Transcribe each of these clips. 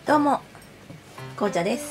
どうも、紅茶です。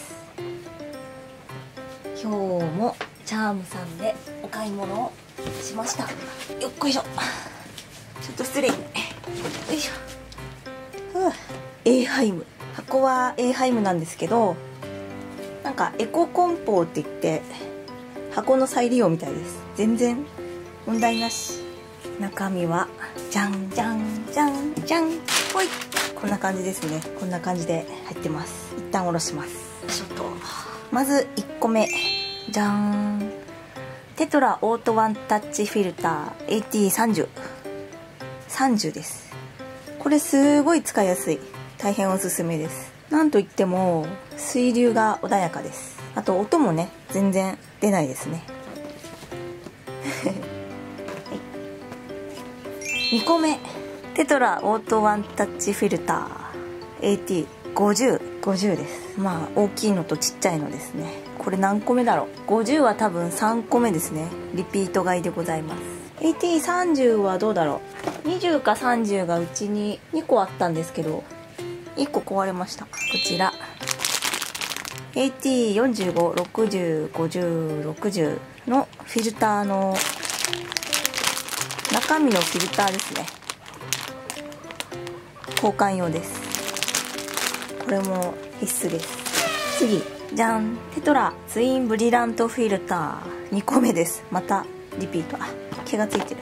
今日もチャームさんでお買い物をしました。よっこいしょ。ちょっと失礼。よいしょ。エーハイム。箱はエーハイムなんですけど、なんかエコ梱包って言って箱の再利用みたいです。全然問題なし。中身はじゃんじゃんじゃんじゃん。ほい。こんな感じですね。こんな感じで入ってます。一旦下ろします。ちょっとまず1個目、じゃーん。テトラオートワンタッチフィルター AT30 です。これすごい使いやすい。大変おすすめです。なんといっても水流が穏やかです。あと音もね、全然出ないですね。はい、2個目、テトラオートワンタッチフィルター AT50 です。まあ大きいのとちっちゃいのですね。これ何個目だろう。50は多分3個目ですね。リピート買いでございます。 AT30 はどうだろう。20か30がうちに2個あったんですけど1個壊れました。こちら AT45605060 のフィルターの中身のフィルターですね。交換用です。これも必須です。次、じゃん。テトラツインブリラントフィルター2個目です。またリピート。毛がついてる。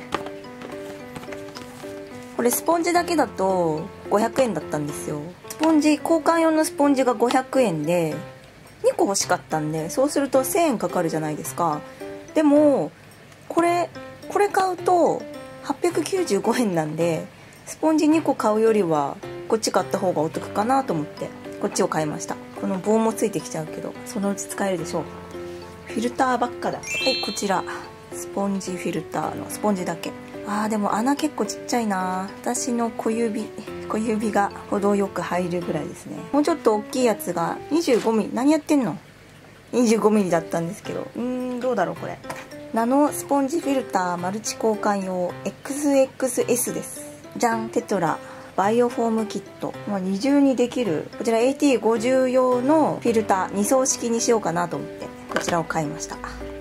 これスポンジだけだと500円だったんですよ。スポンジ、交換用のスポンジが500円で2個欲しかったんで、そうすると1000円かかるじゃないですか。でもこれ買うと895円なんで、スポンジ2個買うよりはこっち買った方がお得かなと思ってこっちを買いました。この棒もついてきちゃうけどそのうち使えるでしょう。フィルターばっかだ。はい、こちらスポンジフィルターのスポンジだけ。でも穴結構ちっちゃいな。私の小指が程よく入るぐらいですね。もうちょっと大きいやつが 25mm。 何やってんの。 25mm だったんですけど、どうだろうこれ。ナノスポンジフィルターマルチ交換用 XXS です。じゃん。テトラバイオフォームキット、二重にできる。こちら AT50 用のフィルター2層式にしようかなと思ってこちらを買いました。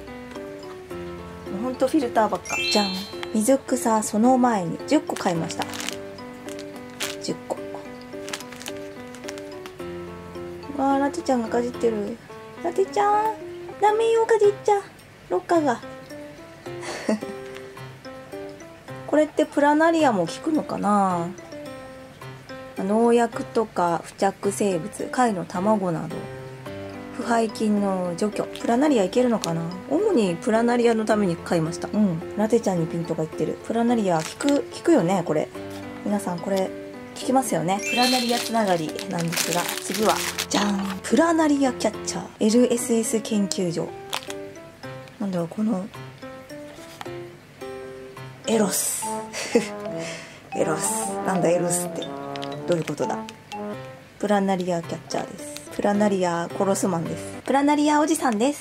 ほんとフィルターばっか。じゃん。水草その前に10個買いました。10個。ラテちゃんがかじってる。ラテちゃんダメよ、かじっちゃロッカーがこれってプラナリアも効くのかな。農薬とか付着生物、貝の卵など腐敗菌の除去。プラナリアいけるのかな。主にプラナリアのために買いました。ラテちゃんにピントがいってる。プラナリア効くよね。これ皆さんこれ効きますよね。プラナリアつながりなんですが、次はじゃん。プラナリアキャッチャー LSS 研究所。なんだろうこのエロスエロスなんだエロスってどういうことだ。プラナリアキャッチャーです。プラナリア殺すマンです。プラナリアおじさんです。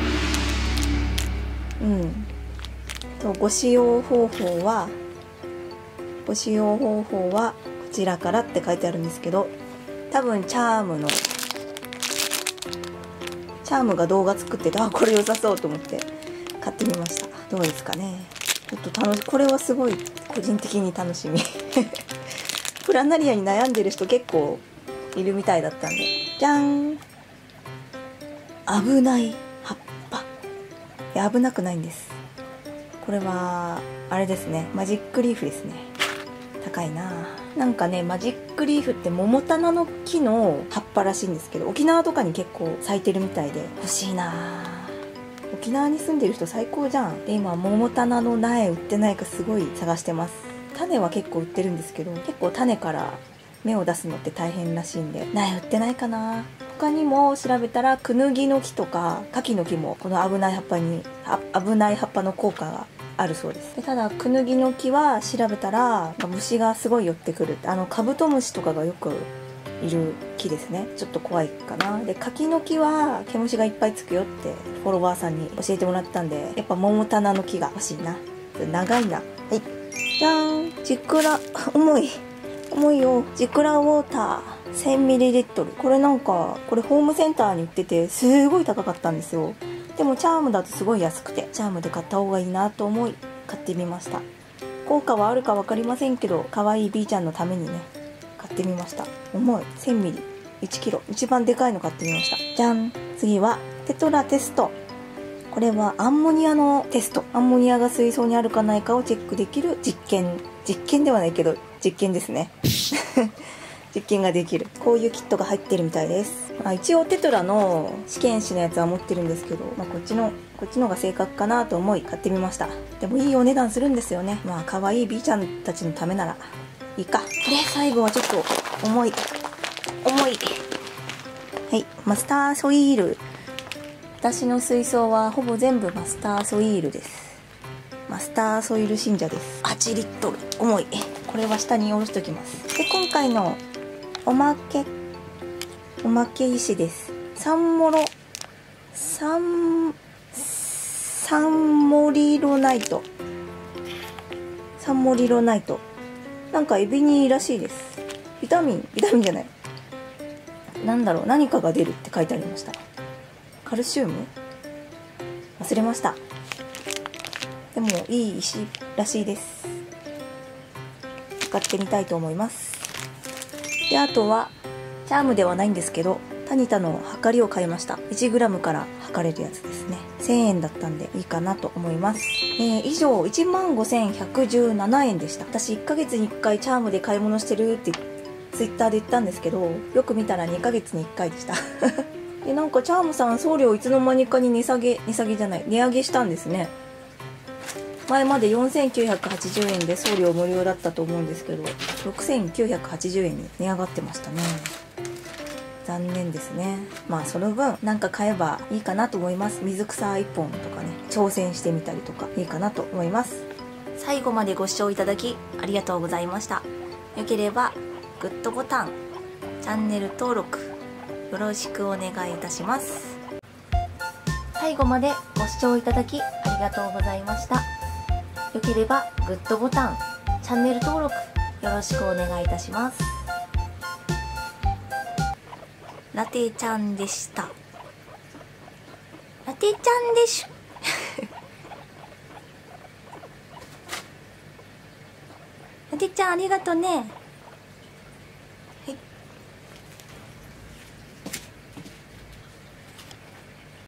ご使用方法はこちらからって書いてあるんですけど、多分チャームが動画作ってて、これ良さそうと思って買ってみました。どうですかね。ちょっとこれはすごい個人的に楽しみプラナリアに悩んでる人結構いるみたいだったんで。じゃん。危ない葉っぱ。いや危なくないんです。これはあれですね、マジックリーフですね。高いな。なんかね、マジックリーフって桃棚の木の葉っぱらしいんですけど、沖縄とかに結構咲いてるみたいで欲しいな。沖縄に住んでる人最高じゃん。で今桃棚の苗売ってないかすごい探してます。種は結構売ってるんですけど、結構種から芽を出すのって大変らしいんで苗売ってないかな。他にも調べたらクヌギの木とかカキの木もこの危ない葉っぱの効果があるそうです。でただクヌギの木は調べたら虫がすごい寄ってくる。カブトムシとかがよくいる木ですね。ちょっと怖いかな。で柿の木は毛虫がいっぱいつくよってフォロワーさんに教えてもらったんで、やっぱ桃棚の木が欲しいな。長いな。はい、じゃーん。ジクラ重いよ。ジクラウォーター 1000ml。これなんか、これホームセンターに売ってて、すごい高かったんですよ。でもチャームだとすごい安くて、チャームで買った方がいいなと思い、買ってみました。効果はあるか分かりませんけど、可愛い B ちゃんのためにね、買ってみました。重い。1000ml。1kg。一番でかいの買ってみました。じゃん。次は、テトラテスト。これはアンモニアのテスト。アンモニアが水槽にあるかないかをチェックできる実験。実験ではないけど、実験ですね。実験ができる。こういうキットが入ってるみたいです。一応テトラの試験紙のやつは持ってるんですけど、こっちのが正確かなと思い買ってみました。でもいいお値段するんですよね。可愛い B ちゃんたちのためならいいか。で、最後はちょっと重い。はい、マスターソイール。私の水槽はほぼ全部マスターソイールです。マスターソイル信者です。8リットル。重い。これは下に下ろしておきます。で、今回のおまけ石です。サンモリロナイト。なんかエビにいいらしいです。ビタミンじゃない。なんだろう、何かが出るって書いてありました。カルシウム？忘れました。でもいい石らしいです。使ってみたいと思います。で、あとはチャームではないんですけど、タニタの量りを買いました。1g から測れるやつですね。1000円だったんでいいかなと思います。以上 15,117 円でした。私1ヶ月に1回チャームで買い物してるってツイッターで言ったんですけど、よく見たら2ヶ月に1回でした。で、なんかチャームさん送料いつの間にかに値上げしたんですね。前まで4980円で送料無料だったと思うんですけど、6980円に値上がってましたね。残念ですね。その分なんか買えばいいかなと思います。水草1本とかね、挑戦してみたりとかいいかなと思います。最後までご視聴いただきありがとうございました。よければグッドボタン、チャンネル登録よろしくお願いいたします。最後までご視聴いただきありがとうございました。よければグッドボタン、チャンネル登録よろしくお願いいたします。ラテちゃんでした。ラテちゃんでしゅ。ラテちゃんありがとね。